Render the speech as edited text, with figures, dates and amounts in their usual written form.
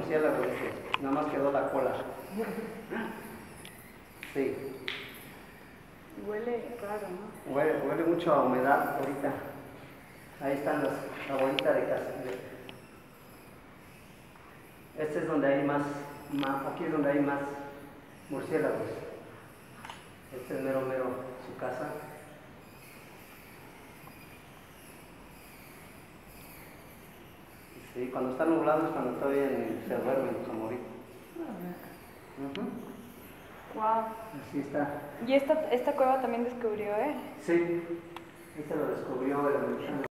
murciélago, dice. Nada más quedó la cola. Sí. Huele raro, ¿no? Huele mucho a humedad ahorita. Ahí están la bolita de casa. Este es donde hay más, aquí es donde hay más murciélagos. Este es mero su casa. Sí, cuando está nublado es cuando todavía se duermen los amoritos. Wow. Así está. ¿Y esta cueva también descubrió, Sí, este lo descubrió el